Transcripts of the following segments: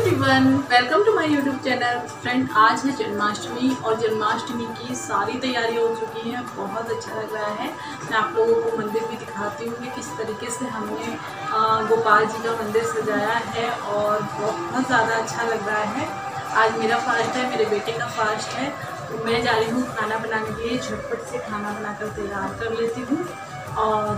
Everyone, welcome to my YouTube channel. Friend, आज है जन्माष्टमी और जन्माष्टमी की सारी तैयारी हो चुकी है। बहुत अच्छा लग रहा है। मैं आप लोगों को मंदिर भी दिखाती हूँ कि किस तरीके से हमने गोपाल जी का मंदिर सजाया है और बहुत ज़्यादा अच्छा लग रहा है। आज मेरा फास्ट है, मेरे बेटे का फास्ट है, तो मैं जा रही हूँ खाना बनाने के लिए। झटपट से खाना बनाकर तैयार कर लेती हूँ और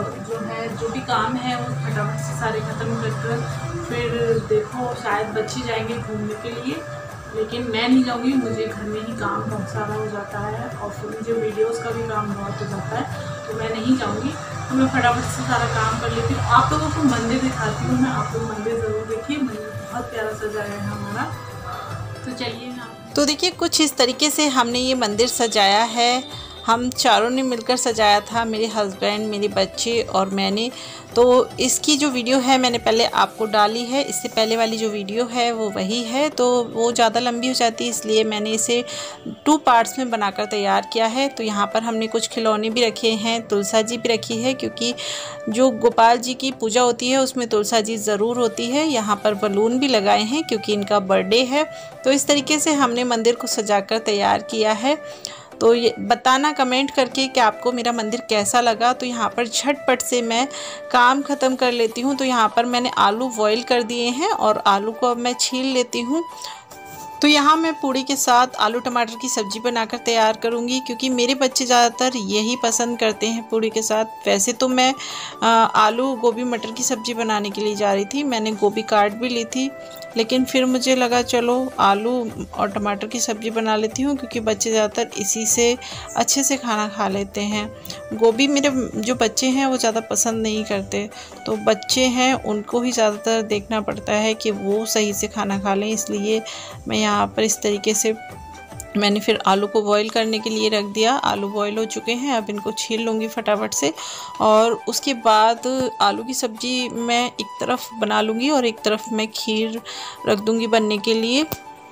जो भी काम है वो फटाफट से सारे ख़त्म कर फिर देखो शायद बच्चे जाएंगे घूमने के लिए, लेकिन मैं नहीं जाऊँगी। मुझे घर में ही काम बहुत सारा हो जाता है और फिर मुझे वीडियोस का भी काम बहुत हो जाता है, तो मैं नहीं जाऊँगी। तो मैं फटाफट से सारा काम कर लेती हूँ। आप लोगों को मंदिर दिखाती हूँ मैं। आप लोग मंदिर ज़रूर देखिए, मंदिर बहुत प्यारा सजाया है हमारा। तो चलिए तो देखिए कुछ इस तरीके से हमने ये मंदिर सजाया है। हम चारों ने मिलकर सजाया था, मेरे हस्बैंड, मेरे बच्चे और मैंने। तो इसकी जो वीडियो है मैंने पहले आपको डाली है। इससे पहले वाली जो वीडियो है वो वही है, तो वो ज़्यादा लंबी हो जाती है, इसलिए मैंने इसे 2 पार्ट्स में बनाकर तैयार किया है। तो यहाँ पर हमने कुछ खिलौने भी रखे हैं, तुलसा जी भी रखी है, क्योंकि जो गोपाल जी की पूजा होती है उसमें तुलसा जी ज़रूर होती है। यहाँ पर बलून भी लगाए हैं क्योंकि इनका बर्थडे है। तो इस तरीके से हमने मंदिर को सजाकर तैयार किया है। तो ये बताना कमेंट करके कि आपको मेरा मंदिर कैसा लगा। तो यहाँ पर झटपट से मैं काम ख़त्म कर लेती हूँ। तो यहाँ पर मैंने आलू बॉईल कर दिए हैं और आलू को अब मैं छील लेती हूँ। तो यहाँ मैं पूड़ी के साथ आलू टमाटर की सब्ज़ी बनाकर तैयार करूँगी, क्योंकि मेरे बच्चे ज़्यादातर यही पसंद करते हैं पूड़ी के साथ। वैसे तो मैं आलू गोभी मटर की सब्ज़ी बनाने के लिए जा रही थी, मैंने गोभी काट भी ली थी, लेकिन फिर मुझे लगा चलो आलू और टमाटर की सब्ज़ी बना लेती हूँ, क्योंकि बच्चे ज़्यादातर इसी से अच्छे से खाना खा लेते हैं। गोभी मेरे जो बच्चे हैं वो ज़्यादा पसंद नहीं करते, तो बच्चे हैं उनको ही ज़्यादातर देखना पड़ता है कि वो सही से खाना खा लें, इसलिए मैं यहाँ पर इस तरीके से मैंने फिर आलू को बॉईल करने के लिए रख दिया। आलू बॉईल हो चुके हैं, अब इनको छील लूँगी फटाफट से और उसके बाद आलू की सब्ज़ी मैं एक तरफ बना लूँगी और एक तरफ मैं खीर रख दूँगी बनने के लिए।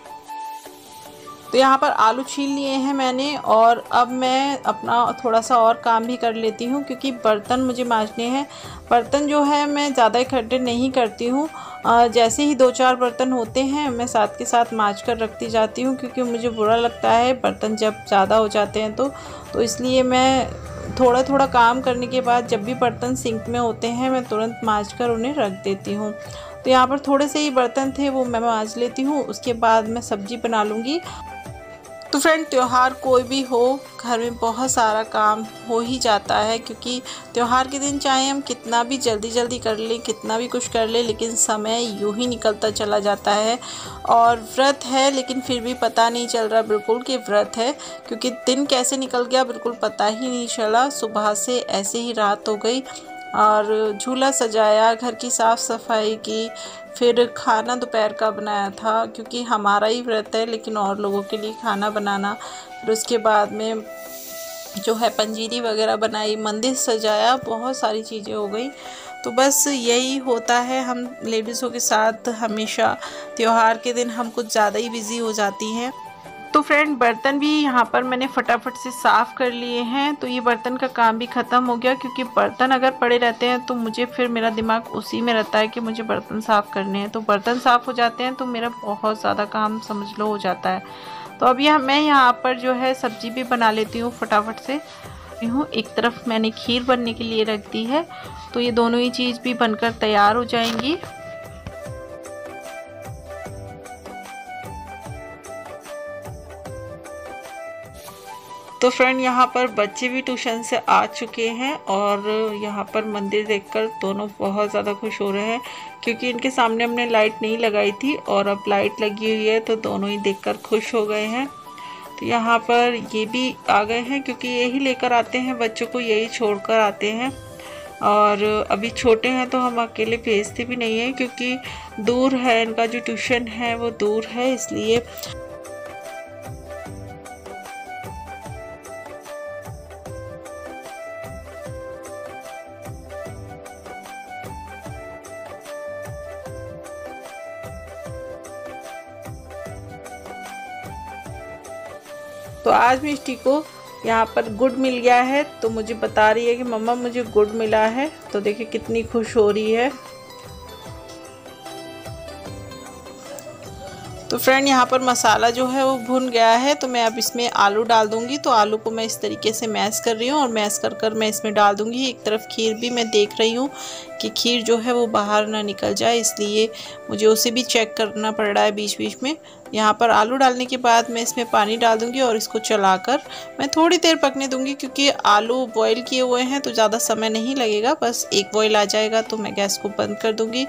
तो यहाँ पर आलू छील लिए हैं मैंने और अब मैं अपना थोड़ा सा और काम भी कर लेती हूँ, क्योंकि बर्तन मुझे मांजने हैं। बर्तन जो है मैं ज़्यादा इकट्ठे नहीं करती हूँ, जैसे ही 2-4 बर्तन होते हैं मैं साथ के साथ मांज कर रखती जाती हूँ, क्योंकि मुझे बुरा लगता है बर्तन जब ज़्यादा हो जाते हैं तो इसलिए मैं थोड़ा थोड़ा काम करने के बाद जब भी बर्तन सिंक में होते हैं मैं तुरंत मांज कर उन्हें रख देती हूँ। तो यहाँ पर थोड़े से ही बर्तन थे, वो मैं मांज लेती हूँ, उसके बाद मैं सब्ज़ी बना लूँगी। तो फ्रेंड, त्यौहार कोई भी हो, घर में बहुत सारा काम हो ही जाता है, क्योंकि त्यौहार के दिन चाहे हम कितना भी जल्दी कर लें, कितना भी कुछ कर लें, लेकिन समय यूं ही निकलता चला जाता है। और व्रत है लेकिन फिर भी पता नहीं चल रहा बिल्कुल कि व्रत है, क्योंकि दिन कैसे निकल गया बिल्कुल पता ही नहीं चला। सुबह से ऐसे ही रात हो गई और झूला सजाया, घर की साफ़ सफाई की, फिर खाना दोपहर का बनाया था, क्योंकि हमारा ही व्रत है लेकिन और लोगों के लिए खाना बनाना। फिर उसके बाद में जो है पंजीरी वगैरह बनाई, मंदिर सजाया, बहुत सारी चीज़ें हो गई। तो बस यही होता है हम लेडीज़ों के साथ, हमेशा त्यौहार के दिन हम कुछ ज़्यादा ही बिज़ी हो जाती हैं। तो फ्रेंड, बर्तन भी यहाँ पर मैंने फटाफट से साफ़ कर लिए हैं। तो ये बर्तन का काम भी ख़त्म हो गया, क्योंकि बर्तन अगर पड़े रहते हैं तो मुझे फिर मेरा दिमाग उसी में रहता है कि मुझे बर्तन साफ़ करने हैं। तो बर्तन साफ़ हो जाते हैं तो मेरा बहुत ज़्यादा काम समझ लो हो जाता है। तो अब मैं यहाँ पर जो है सब्ज़ी भी बना लेती हूँ फटाफट से। एक तरफ मैंने खीर बनने के लिए रख दी है, तो ये दोनों ही चीज़ भी बनकर तैयार हो जाएंगी। तो फ्रेंड, यहाँ पर बच्चे भी ट्यूशन से आ चुके हैं और यहाँ पर मंदिर देखकर दोनों बहुत ज़्यादा खुश हो रहे हैं, क्योंकि इनके सामने हमने लाइट नहीं लगाई थी और अब लाइट लगी हुई है, तो दोनों ही देखकर खुश हो गए हैं। तो यहाँ पर ये भी आ गए हैं, क्योंकि यही लेकर आते हैं बच्चों को, यही छोड़कर आते हैं। और अभी छोटे हैं तो हम अकेले भेजते भी नहीं हैं, क्योंकि दूर है, इनका जो ट्यूशन है वो दूर है, इसलिए। तो आज मिष्टी को यहाँ पर गुड़ मिल गया है, तो मुझे बता रही है कि मम्मा मुझे गुड़ मिला है। तो देखिए कितनी खुश हो रही है। तो फ्रेंड यहाँ पर मसाला जो है वो भुन गया है, तो मैं अब इसमें आलू डाल दूँगी। तो आलू को मैं इस तरीके से मैश कर रही हूँ और मैश कर मैं इसमें डाल दूँगी। एक तरफ खीर भी मैं देख रही हूँ कि खीर जो है वो बाहर ना निकल जाए, इसलिए मुझे उसे भी चेक करना पड़ रहा है बीच बीच में। यहाँ पर आलू डालने के बाद मैं इसमें पानी डाल दूँगी और इसको चलाकर मैं थोड़ी देर पकने दूँगी, क्योंकि आलू बॉईल किए हुए हैं तो ज़्यादा समय नहीं लगेगा। बस एक बॉईल आ जाएगा तो मैं गैस को बंद कर दूँगी।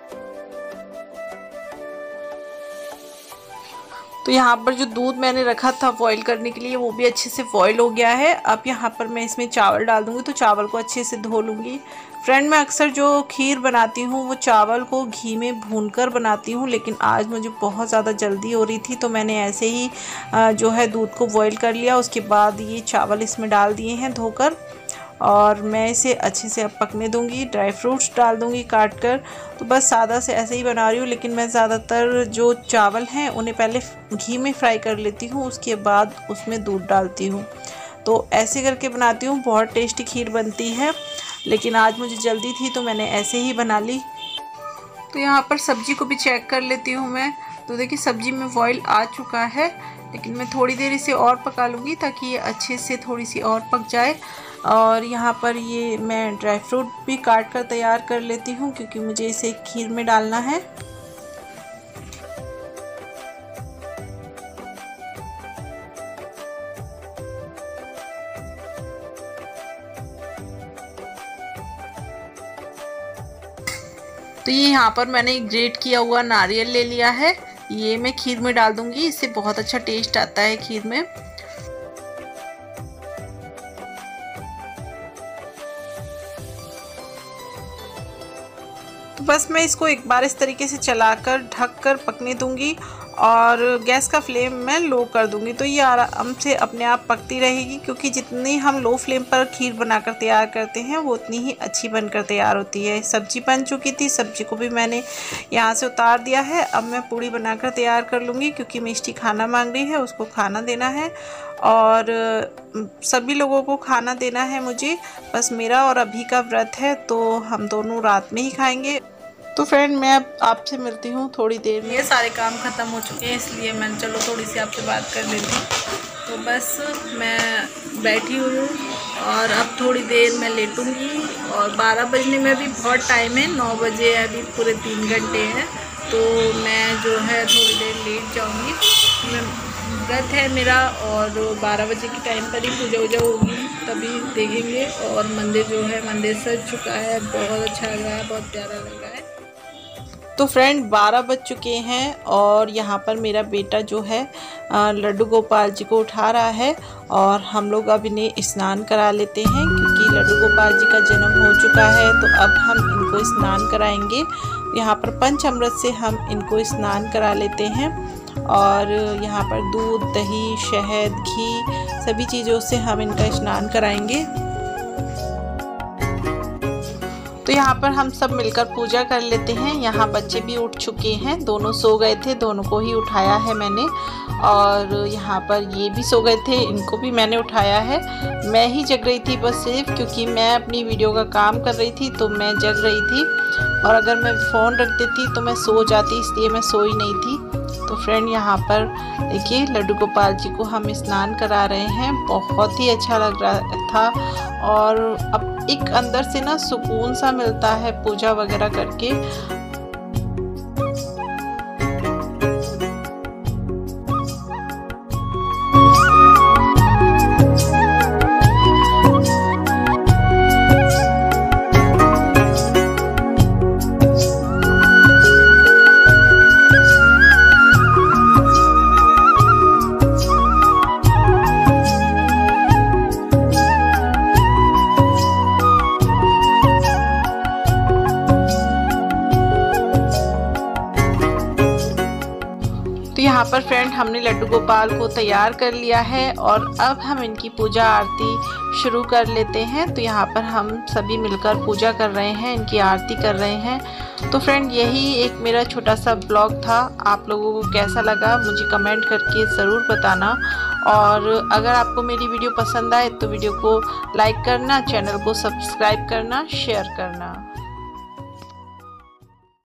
तो यहाँ पर जो दूध मैंने रखा था बॉईल करने के लिए वो भी अच्छे से बॉईल हो गया है। अब यहाँ पर मैं इसमें चावल डाल दूँगी, तो चावल को अच्छे से धो लूँगी। फ्रेंड, मैं अक्सर जो खीर बनाती हूँ वो चावल को घी में भूनकर बनाती हूँ, लेकिन आज मुझे बहुत ज़्यादा जल्दी हो रही थी तो मैंने ऐसे ही जो है दूध को बॉईल कर लिया। उसके बाद ये चावल इसमें डाल दिए हैं धोकर और मैं इसे अच्छे से अब पकने दूंगी। ड्राई फ्रूट्स डाल दूंगी काट कर। तो बस सादा से ऐसे ही बना रही हूँ, लेकिन मैं ज़्यादातर जो चावल हैं उन्हें पहले घी में फ्राई कर लेती हूँ, उसके बाद उसमें दूध डालती हूँ। तो ऐसे करके बनाती हूँ, बहुत टेस्टी खीर बनती है। लेकिन आज मुझे जल्दी थी तो मैंने ऐसे ही बना ली। तो यहाँ पर सब्ज़ी को भी चेक कर लेती हूँ मैं। तो देखिए सब्ज़ी में बॉईल आ चुका है, लेकिन मैं थोड़ी देर इसे और पका लूँगी ताकि ये अच्छे से थोड़ी सी और पक जाए। और यहाँ पर ये मैं ड्राई फ्रूट भी काट कर तैयार कर लेती हूँ, क्योंकि मुझे इसे खीर में डालना है। तो ये यहाँ पर मैंने ग्रेट किया हुआ नारियल ले लिया है, ये मैं खीर में डाल दूँगी। इससे बहुत अच्छा टेस्ट आता है खीर में। तो बस मैं इसको एक बार इस तरीके से चलाकर ढककर पकने दूंगी और गैस का फ्लेम मैं लो कर दूंगी। तो ये आराम से अपने आप पकती रहेगी, क्योंकि जितनी हम लो फ्लेम पर खीर बनाकर तैयार करते हैं वो उतनी ही अच्छी बनकर तैयार होती है। सब्जी बन चुकी थी, सब्जी को भी मैंने यहाँ से उतार दिया है। अब मैं पूड़ी बनाकर तैयार कर लूँगी, क्योंकि मिष्टी खाना मांग रही है, उसको खाना देना है और सभी लोगों को खाना देना है मुझे। बस मेरा और अभी का व्रत है, तो हम दोनों रात में ही खाएंगे। तो फ्रेंड, मैं अब आपसे मिलती हूँ थोड़ी देर में। ये सारे काम ख़त्म हो चुके हैं, इसलिए मैंने चलो थोड़ी सी आपसे बात कर लेती हूँ। तो बस मैं बैठी हुई हूँ और अब थोड़ी देर मैं लेटूँगी। और 12 बजने में अभी बहुत टाइम है, 9 बजे अभी पूरे 3 घंटे हैं। तो मैं जो है थोड़ी देर लेट जाऊँगी। मैं व्रत है मेरा और 12 बजे के टाइम पर ही पूजा वूजा होगी, तभी देखेंगे। और मंदिर जो है मंदिर सज चुका है, बहुत अच्छा लग रहा है, बहुत प्यारा लग रहा है। तो फ्रेंड, 12 बज चुके हैं और यहाँ पर मेरा बेटा जो है लड्डू गोपाल जी को उठा रहा है और हम लोग अब इन्हें स्नान करा लेते हैं, क्योंकि लड्डू गोपाल जी का जन्म हो चुका है। तो अब हम इनको स्नान कराएंगे। यहाँ पर पंचामृत से हम इनको स्नान करा लेते हैं और यहाँ पर दूध, दही, शहद, घी सभी चीज़ों से हम इनका स्नान कराएंगे। तो यहाँ पर हम सब मिलकर पूजा कर लेते हैं। यहाँ बच्चे भी उठ चुके हैं, दोनों सो गए थे, दोनों को ही उठाया है मैंने। और यहाँ पर ये भी सो गए थे, इनको भी मैंने उठाया है। मैं ही जग रही थी बस सिर्फ, क्योंकि मैं अपनी वीडियो का काम कर रही थी तो मैं जग रही थी। और अगर मैं फ़ोन रख देती तो मैं सो जाती, इसलिए मैं सोई नहीं थी। तो फ्रेंड, यहाँ पर देखिए लड्डू गोपाल जी को हम स्नान करा रहे हैं। बहुत ही अच्छा लग रहा था और अब एक अंदर से ना सुकून सा मिलता है पूजा वगैरह करके। तो यहाँ पर फ्रेंड, हमने लड्डू गोपाल को तैयार कर लिया है और अब हम इनकी पूजा आरती शुरू कर लेते हैं। तो यहाँ पर हम सभी मिलकर पूजा कर रहे हैं, इनकी आरती कर रहे हैं। तो फ्रेंड, यही एक मेरा छोटा सा ब्लॉग था। आप लोगों को कैसा लगा मुझे कमेंट करके ज़रूर बताना। और अगर आपको मेरी वीडियो पसंद आए तो वीडियो को लाइक करना, चैनल को सब्सक्राइब करना, शेयर करना।